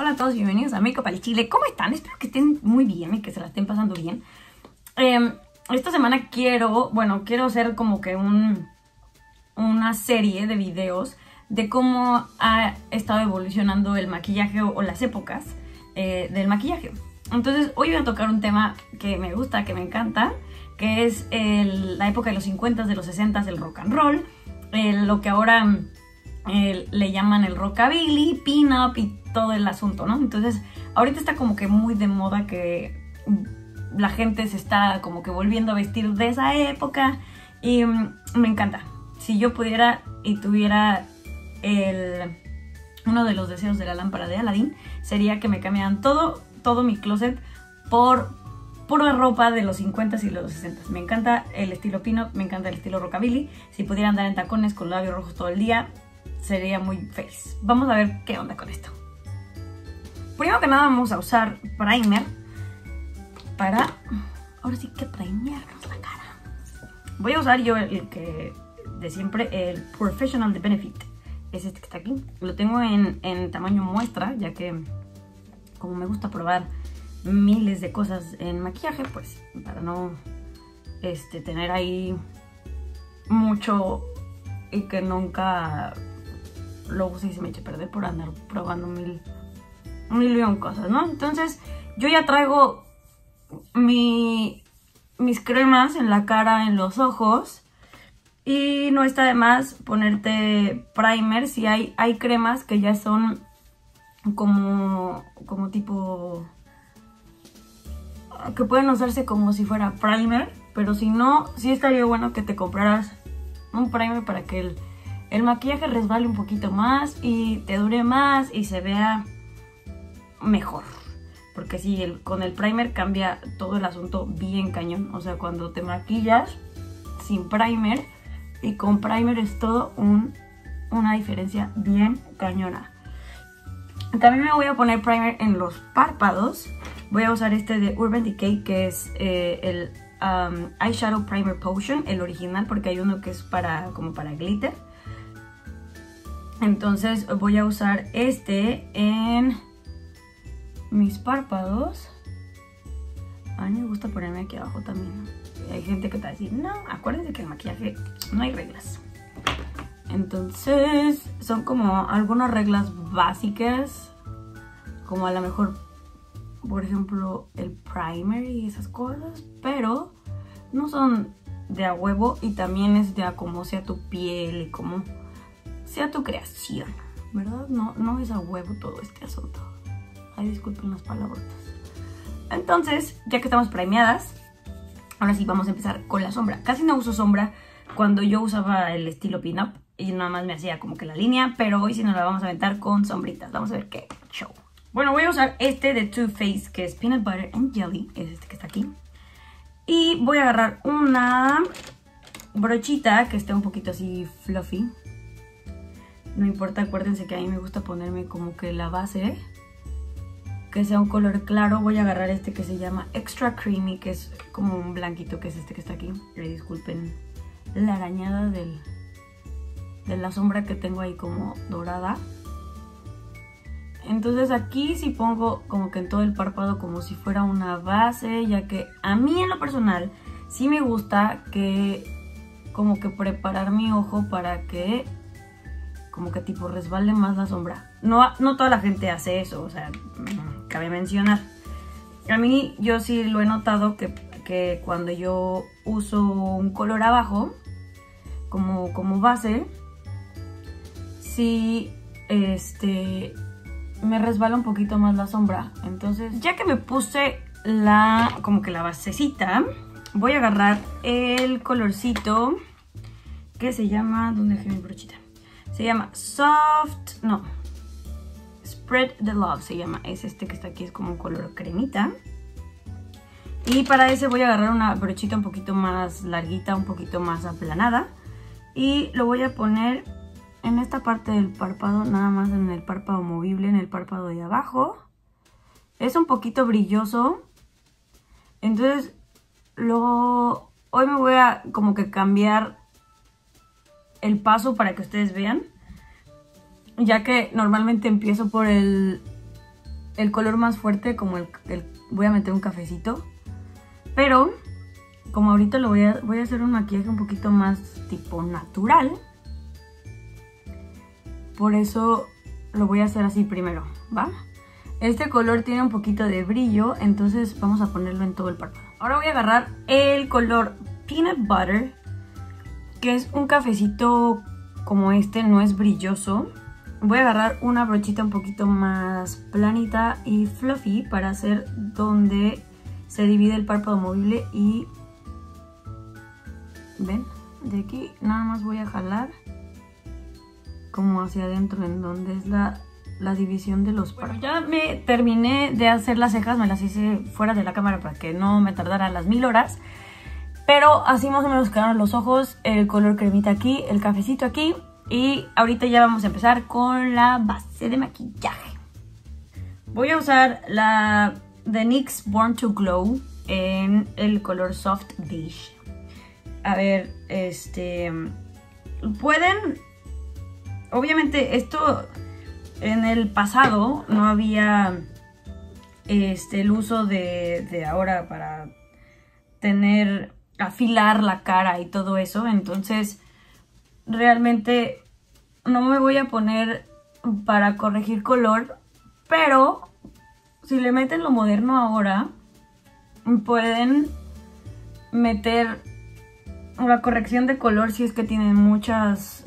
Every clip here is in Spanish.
Hola a todos, bienvenidos a Makeup al Chile. ¿Cómo están? Espero que estén muy bien y que se la estén pasando bien. Esta semana quiero hacer como que una serie de videos de cómo ha estado evolucionando el maquillaje o las épocas del maquillaje. Entonces hoy voy a tocar un tema que me gusta, que me encanta, que es la época de los 50s, de los 60s, el rock and roll, lo que ahora le llaman el rockabilly, pin-up y todo el asunto, ¿no? Entonces ahorita está como que muy de moda que la gente se está como que volviendo a vestir de esa época y me encanta. Si yo pudiera y tuviera uno de los deseos de la lámpara de Aladdin, sería que me cambiaran todo mi closet por pura ropa de los 50s y los 60s. Me encanta el estilo pin-up, me encanta el estilo rockabilly. Si pudiera andar en tacones con labios rojos todo el día, sería muy feliz. Vamos a ver qué onda con esto. Primero que nada vamos a usar primer para, ahora sí que primearnos la cara. Voy a usar yo el que de siempre, el Professional de Benefit. Es este que está aquí. Lo tengo en tamaño muestra, ya que como me gusta probar miles de cosas en maquillaje, pues para no tener ahí mucho y que nunca lo use y se me eche a perder por andar probando mil cosas, ¿no? Entonces yo ya traigo mis cremas en la cara, en los ojos, y no está de más ponerte primer si hay cremas que ya son como tipo que pueden usarse como si fuera primer, pero si no, sí estaría bueno que te compraras un primer para que el maquillaje resbale un poquito más y te dure más y se vea mejor. Porque sí, con el primer cambia todo el asunto bien cañón. O sea, cuando te maquillas sin primer y con primer es todo una diferencia bien cañona. También me voy a poner primer en los párpados. Voy a usar este de Urban Decay, que es el Eyeshadow Primer Potion, el original, porque hay uno que es como para glitter. Entonces voy a usar este en mis párpados. A mí me gusta ponerme aquí abajo también. Hay gente que te va a decir, no, acuérdense que en el maquillaje no hay reglas. Entonces son como algunas reglas básicas, como a lo mejor, por ejemplo, el primer y esas cosas, pero no son de a huevo y también es de a cómo sea tu piel y cómo sea tu creación, ¿verdad? No es a huevo todo este asunto. Ay, disculpen las palabrotas. Entonces, ya que estamos primeadas, ahora sí vamos a empezar con la sombra. Casi no uso sombra cuando yo usaba el estilo pin-up y nada más me hacía como que la línea, pero hoy sí nos la vamos a aventar con sombritas. Vamos a ver qué show. Bueno, voy a usar este de Too Faced, que es Peanut Butter and Jelly, es este que está aquí. Y voy a agarrar una brochita que esté un poquito así fluffy. No importa, acuérdense que a mí me gusta ponerme como que la base que sea un color claro. Voy a agarrar este que se llama Extra Creamy, que es como un blanquito, que es este que está aquí. Disculpen la arañada de la sombra que tengo ahí como dorada. Entonces aquí sí pongo como que en todo el párpado como si fuera una base, ya que a mí en lo personal sí me gusta que como que preparar mi ojo para que como que tipo resbale más la sombra. No toda la gente hace eso, o sea, cabe mencionar. A mí yo sí lo he notado que cuando yo uso un color abajo como base, sí me resbala un poquito más la sombra. Entonces, ya que me puse como que la basecita, voy a agarrar el colorcito que se llama, ¿dónde dejé mi brochita? Se llama Spread the Love, se llama. Es este que está aquí, es como un color cremita. Y para ese voy a agarrar una brochita un poquito más larguita, un poquito más aplanada. Y lo voy a poner en esta parte del párpado, nada más en el párpado movible, en el párpado de abajo. Es un poquito brilloso. Entonces, hoy me voy a como que cambiar el paso para que ustedes vean. Ya que normalmente empiezo por el el color más fuerte, como voy a meter un cafecito. Pero como ahorita voy a hacer un maquillaje un poquito más tipo natural, por eso lo voy a hacer así primero, ¿va? Este color tiene un poquito de brillo, entonces vamos a ponerlo en todo el párpado. Ahora voy a agarrar el color Peanut Butter, que es un cafecito como este, no es brilloso. Voy a agarrar una brochita un poquito más planita y fluffy para hacer donde se divide el párpado movible y... ¿ven? De aquí nada más voy a jalar como hacia adentro, en donde es la división de los párpados. Bueno, ya me terminé de hacer las cejas, me las hice fuera de la cámara para que no me tardara las 1000 horas. Pero así más o menos quedaron los ojos, el color cremita aquí, el cafecito aquí. Y ahorita ya vamos a empezar con la base de maquillaje. Voy a usar la de NYX Born to Glow en el color Soft Beige. A ver, pueden... Obviamente esto en el pasado no había el uso de ahora para afilar la cara y todo eso. Entonces realmente no me voy a poner para corregir color, pero si le meten lo moderno ahora, pueden meter la corrección de color si es que tienen muchas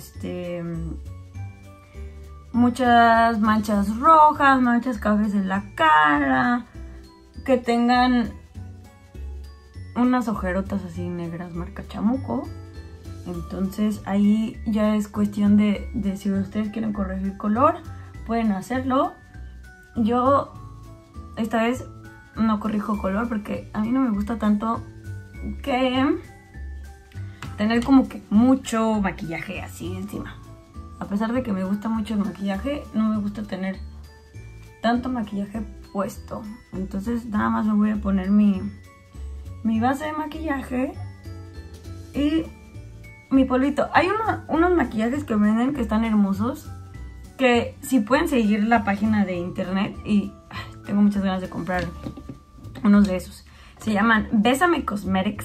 manchas rojas, manchas cafés en la cara, que tengan unas ojerotas así negras marca chamuco. Entonces ahí ya es cuestión de si ustedes quieren corregir color, pueden hacerlo. Yo esta vez no corrijo color porque a mí no me gusta tanto que tener como que mucho maquillaje así encima. A pesar de que me gusta mucho el maquillaje, no me gusta tener tanto maquillaje puesto. Entonces nada más me voy a poner mi base de maquillaje y mi polvito. Hay unos maquillajes que venden que están hermosos, que si pueden seguir la página de internet, y tengo muchas ganas de comprar unos de esos. Se llaman Bésame Cosmetics.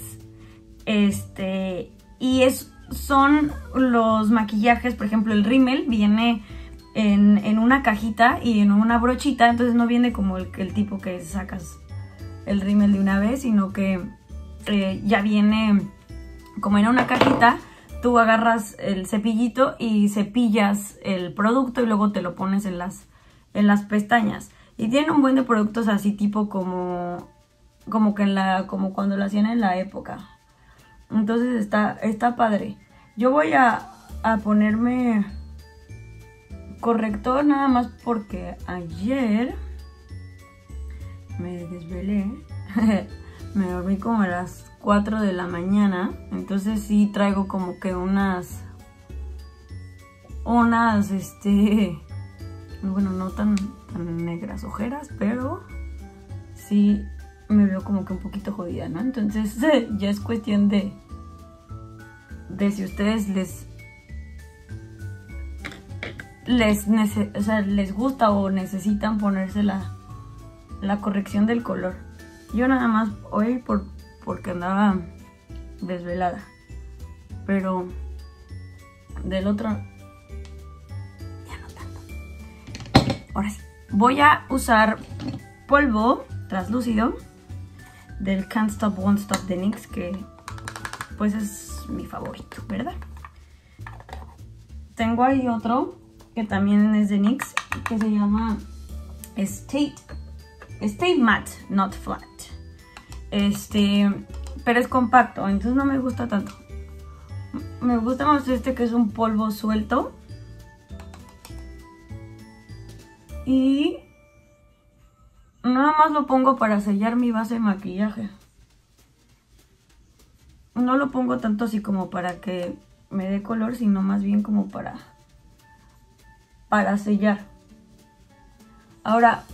Y son los maquillajes, por ejemplo el rímel viene en una cajita y en una brochita, entonces no viene como el tipo que sacas el rímel de una vez, sino que ya viene como en una cajita. Tú agarras el cepillito y cepillas el producto y luego te lo pones en las pestañas. Y tiene un buen de productos así tipo como cuando lo hacían en la época. Entonces está padre. Yo voy a ponerme corrector nada más porque ayer me desvelé. Me dormí como a las 4 de la mañana. Entonces sí traigo como que unas bueno, no tan negras ojeras, pero sí me veo como que un poquito jodida, ¿no? Entonces ya es cuestión de si ustedes les gusta o necesitan ponerse la corrección del color. Yo nada más hoy porque andaba desvelada, pero del otro ya no tanto. Ahora sí, voy a usar polvo translúcido del Can't Stop Won't Stop de NYX, que pues es mi favorito, ¿verdad? Tengo ahí otro que también es de NYX, que se llama Stay Matte, Not Flat. Pero es compacto, entonces no me gusta tanto. Me gusta más que es un polvo suelto. Y nada más lo pongo para sellar mi base de maquillaje. No lo pongo tanto así como para que me dé color, sino más bien como para sellar. Ahora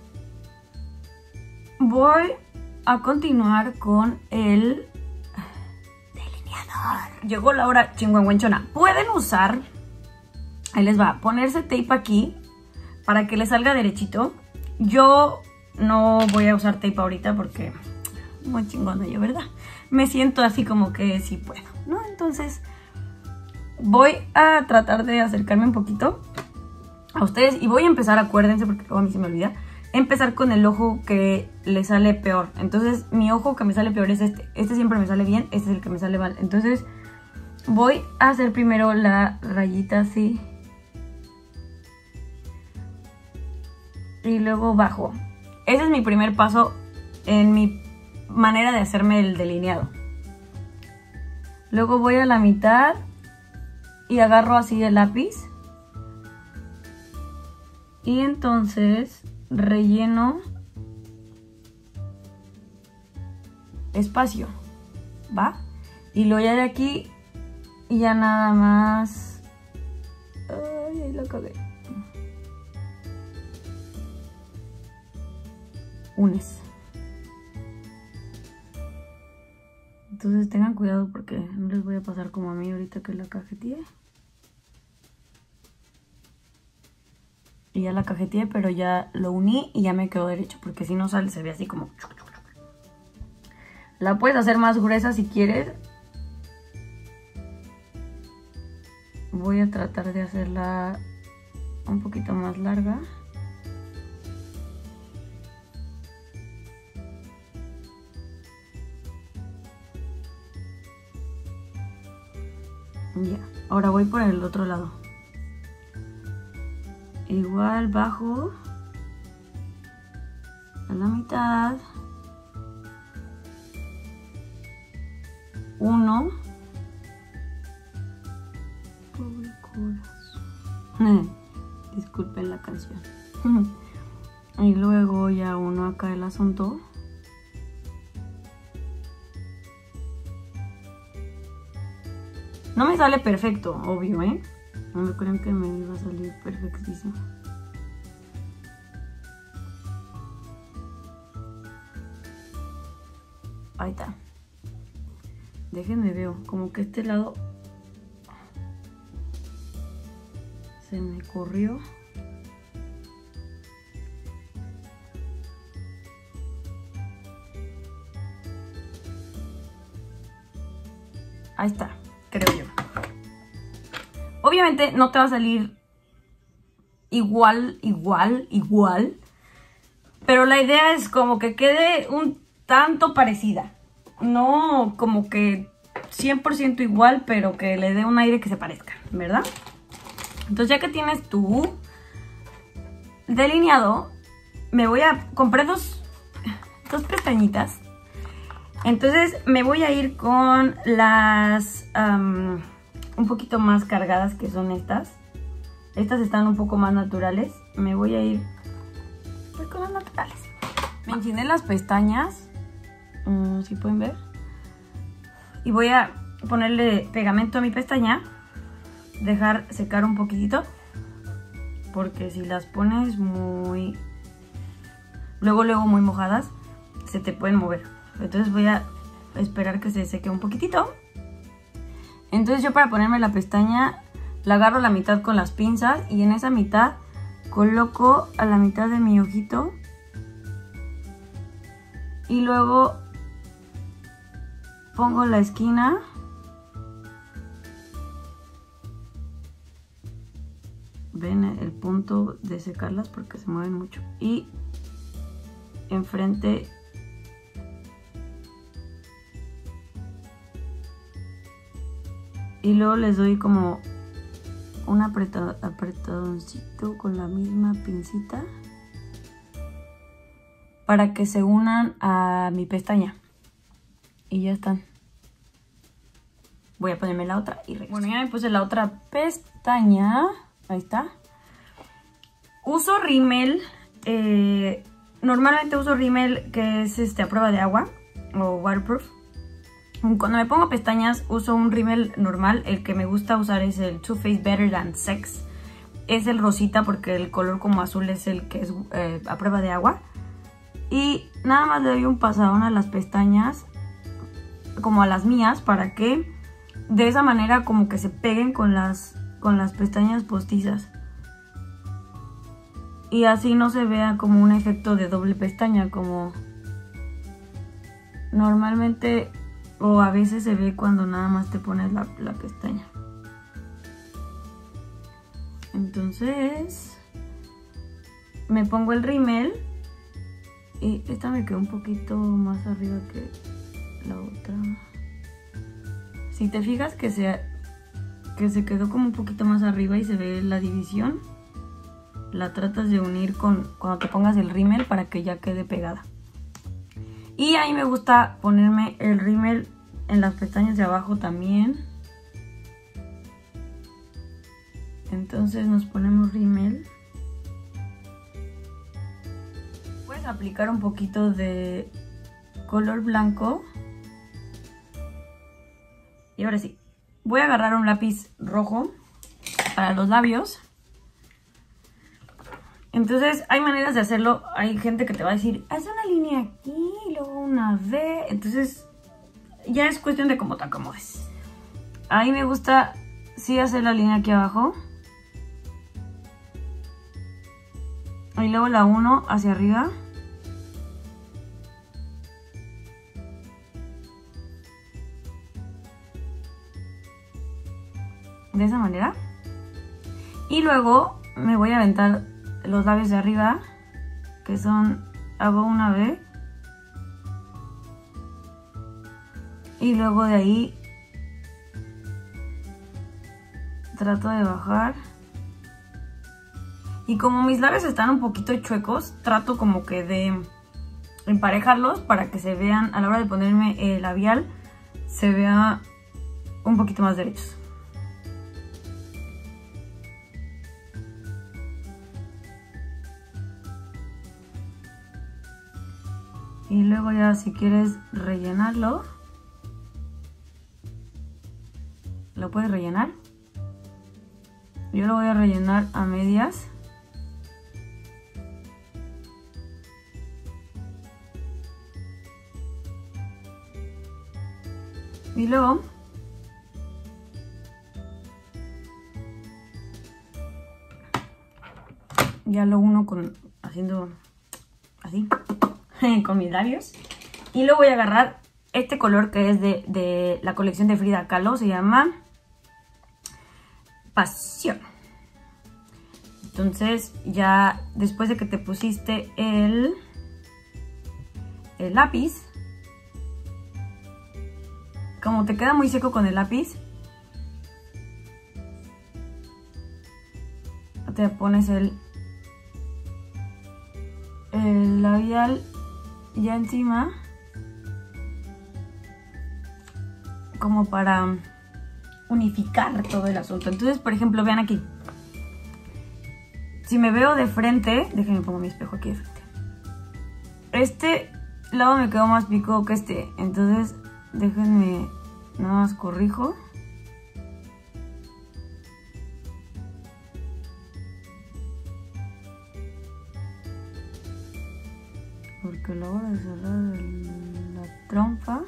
voy a continuar con el delineador. Llegó la hora chingüengüenchona. Pueden usar, ahí les va, ponerse tape aquí para que les salga derechito. Yo no voy a usar tape ahorita porque muy chingona yo, ¿verdad? Me siento así como que sí puedo, ¿no? Entonces voy a tratar de acercarme un poquito a ustedes y voy a empezar, acuérdense, porque luego a mí se me olvida, empezar con el ojo que le sale peor. Entonces mi ojo que me sale peor es este siempre me sale bien, este es el que me sale mal. Entonces voy a hacer primero la rayita así y luego bajo. Ese es mi primer paso en mi manera de hacerme el delineado. Luego voy a la mitad y agarro así el lápiz y entonces relleno espacio, ¿va? Y luego ya de aquí y ya nada más. Ay, ahí la cagué. Unes. Entonces tengan cuidado porque no les voy a pasar como a mí ahorita que la cajeteé. Y ya la cajeteé, pero ya lo uní y ya me quedó derecho, porque si no sale se ve así como... La puedes hacer más gruesa si quieres. Voy a tratar de hacerla un poquito más larga. Ya, ahora voy por el otro lado. Igual bajo a la mitad. Uno. Pobre corazón. Disculpen la canción. Y luego ya uno acá el asunto. No me sale perfecto, obvio, ¿eh? No me crean que me iba a salir perfectísimo. Ahí está. Déjenme veo, como que este lado se me corrió. Ahí está, creo yo. Obviamente no te va a salir igual, pero la idea es como que quede un tanto parecida. No como que 100% igual, pero que le dé un aire que se parezca, ¿verdad? Entonces ya que tienes tu delineado, me voy a... Compré dos pestañitas. Entonces me voy a ir con las un poquito más cargadas, que son estas. Estas están un poco más naturales. Me voy a ir pues con las naturales. Me enchiné las pestañas, si pueden ver. Y voy a ponerle pegamento a mi pestaña. Dejar secar un poquitito, porque si las pones muy... luego muy mojadas, se te pueden mover. Entonces voy a esperar que se seque un poquitito. Entonces yo, para ponerme la pestaña, la agarro a la mitad con las pinzas y en esa mitad coloco a la mitad de mi ojito. Y luego pongo la esquina. Ven el punto de secarlas porque se mueven mucho. Y enfrente y luego les doy como un apretoncito con la misma pincita para que se unan a mi pestaña. Y ya están. Voy a ponerme la otra y regreso. Bueno, ya me puse la otra pestaña. Ahí está. Uso rímel. Normalmente uso rímel que es a prueba de agua o waterproof. Cuando me pongo pestañas uso un rímel normal. El que me gusta usar es el Too Faced Better Than Sex. Es el rosita porque el color como azul es el que es a prueba de agua. Y nada más le doy un pasadón a las pestañas, como a las mías, para que de esa manera como que se peguen con las pestañas postizas. y así no se vea como un efecto de doble pestaña como normalmente o a veces se ve cuando nada más te pones la pestaña. Entonces me pongo el rímel y esta me quedó un poquito más arriba que la otra. Si te fijas que se quedó como un poquito más arriba y se ve la división, la tratas de unir cuando te pongas el rímel para que ya quede pegada. Y a mí me gusta ponerme el rímel en las pestañas de abajo también. Entonces nos ponemos rímel. Puedes aplicar un poquito de color blanco. Y ahora sí, voy a agarrar un lápiz rojo para los labios. Entonces hay maneras de hacerlo. Hay gente que te va a decir, haz una línea aquí y luego una V. Entonces ya es cuestión de cómo te acomodes. A mí me gusta sí hacer la línea aquí abajo. Y luego la uno hacia arriba. De esa manera. Y luego me voy a aventar los labios de arriba, que son, hago una V. Y luego de ahí trato de bajar. Y como mis labios están un poquito chuecos, trato como que de emparejarlos para que se vean, a la hora de ponerme el labial, se vea un poquito más derechos. Y luego ya si quieres rellenarlo, lo puedes rellenar. Yo lo voy a rellenar a medias. Y luego ya lo uno haciendo así con mis labios. Y luego voy a agarrar este color que es de la colección de Frida Kahlo. Se llama Pasión. Entonces ya después de que te pusiste el lápiz, como te queda muy seco con el lápiz, te pones el labial ya encima, como para unificar todo el asunto. Entonces, por ejemplo, vean aquí. Si me veo de frente, déjenme pongo mi espejo aquí de frente. Este lado me quedó más picudo que este, entonces déjenme, nada más corrijo. Porque a la hora de cerrar la trompa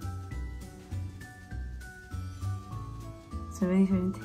se ve diferente.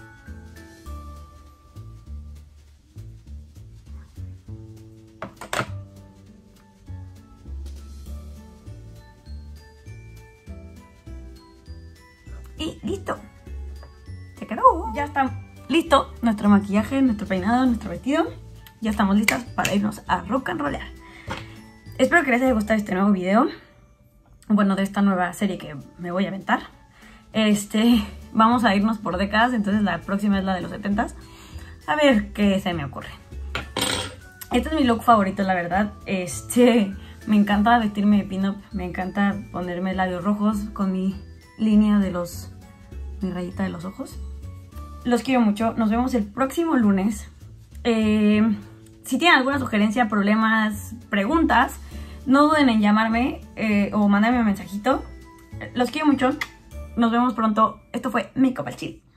Y listo. Se quedó. Ya está listo nuestro maquillaje, nuestro peinado, nuestro vestido. Ya estamos listas para irnos a rock and rollar. Espero que les haya gustado este nuevo video. Bueno, de esta nueva serie que me voy a aventar. Vamos a irnos por décadas, entonces la próxima es la de los 70s. A ver qué se me ocurre. Este es mi look favorito, la verdad. Me encanta vestirme de pin-up. Me encanta ponerme labios rojos con mi línea de mi rayita de los ojos. Los quiero mucho. Nos vemos el próximo lunes. Si tienen alguna sugerencia, problemas, preguntas, no duden en llamarme o mandarme un mensajito. Los quiero mucho. Nos vemos pronto. Esto fue Makeup al Chill.